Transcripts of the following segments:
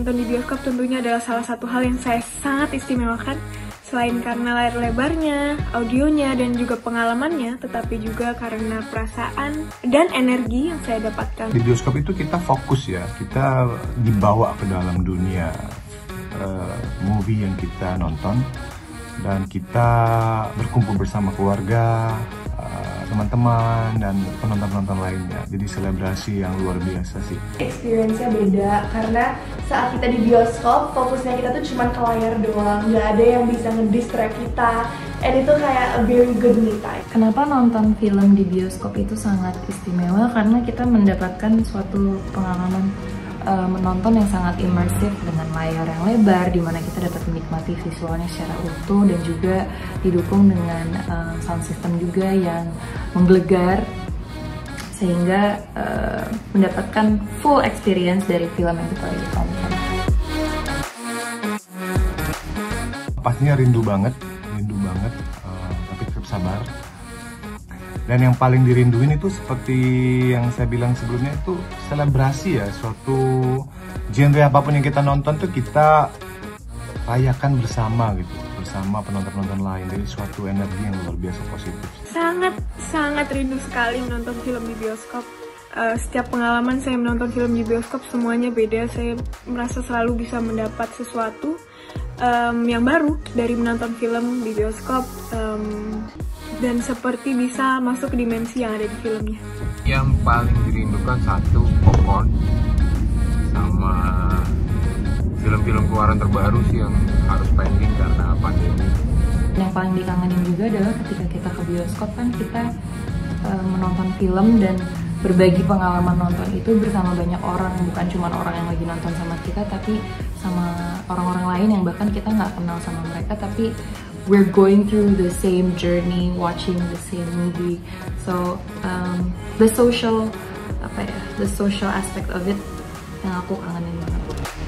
menonton di bioskop tentunya adalah salah satu hal yang saya sangat istimewakan. Selain karena layar lebarnya, audionya, dan juga pengalamannya, tetapi juga karena perasaan dan energi yang saya dapatkan. Di bioskop itu kita fokus ya, kita dibawa ke dalam dunia movie yang kita nonton, dan kita berkumpul bersama keluarga, teman-teman, dan penonton-penonton lainnya. Jadi selebrasi yang luar biasa sih. Experience-nya beda karena saat kita di bioskop fokusnya kita tuh cuma ke layar doang, nggak ada yang bisa ngedistract kita, and itu kayak a very good me time. Kenapa nonton film di bioskop itu sangat istimewa? Karena kita mendapatkan suatu pengalaman menonton yang sangat imersif dengan layar yang lebar, di mana kita dapat menikmati visualnya secara utuh dan juga didukung dengan sound system juga yang menggelegar, sehingga mendapatkan full experience dari film yang kita lagi tonton. Pastinya rindu banget, tapi tetap sabar. Dan yang paling dirinduin itu seperti yang saya bilang sebelumnya, itu selebrasi ya, suatu genre apapun yang kita nonton tuh kita rayakan bersama gitu, bersama penonton-penonton lain. Jadi suatu energi yang luar biasa positif. Sangat rindu sekali menonton film di bioskop. Setiap pengalaman saya menonton film di bioskop semuanya beda. Saya merasa selalu bisa mendapat sesuatu yang baru dari menonton film di bioskop. Dan seperti bisa masuk ke dimensi yang ada di filmnya. Yang paling dirindukan satu, popcorn, sama film-film keluaran terbaru sih yang harus pending karena pandemi. Yang paling dikangenin juga adalah ketika kita ke bioskop kan kita menonton film dan berbagi pengalaman nonton itu bersama banyak orang, bukan cuma orang yang lagi nonton sama kita, tapi sama orang-orang lain yang bahkan kita nggak kenal sama mereka, tapi we're going through the same journey, watching the same movie. So the social aspect of it yang aku kangenin banget.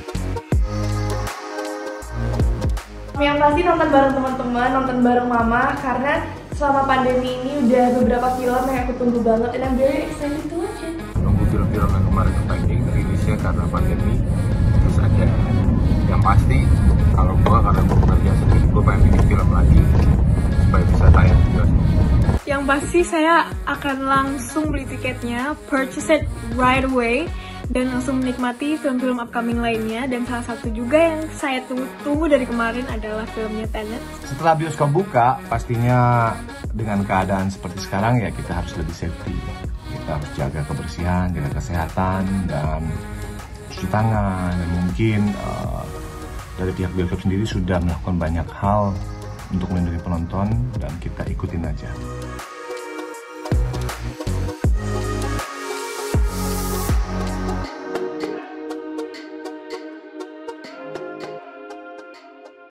Yang pasti nonton bareng teman-teman, nonton bareng mama, karena selama pandemi ini udah beberapa film yang aku tunggu banget, and I'm very excited to watch it. Nunggu film-film yang kemarin pending rilisnya karena pandemi, terus aja. Yang pasti kalau karena gue bekerja sendiri, gue pengen bikin film lagi supaya bisa tayang juga. Yang pasti saya akan langsung beli tiketnya, purchase it right away, dan langsung menikmati film-film upcoming lainnya. Dan salah satu juga yang saya tunggu dari kemarin adalah filmnya Tenet. Setelah bioskop buka, pastinya dengan keadaan seperti sekarang ya kita harus lebih safety. Kita harus jaga kebersihan, jaga kesehatan, dan cuci tangan. Dan mungkin dari pihak bioskop sendiri sudah melakukan banyak hal untuk melindungi penonton, dan kita ikutin aja.